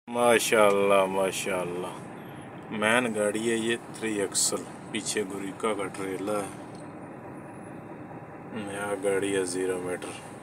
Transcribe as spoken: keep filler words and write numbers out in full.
माशाल्लाह माशाल्लाह, मैन गाड़ी है ये, थ्री एक्सल, पीछे गुरिका का ट्रेलर है, नया गाड़ी है जीरो मीटर।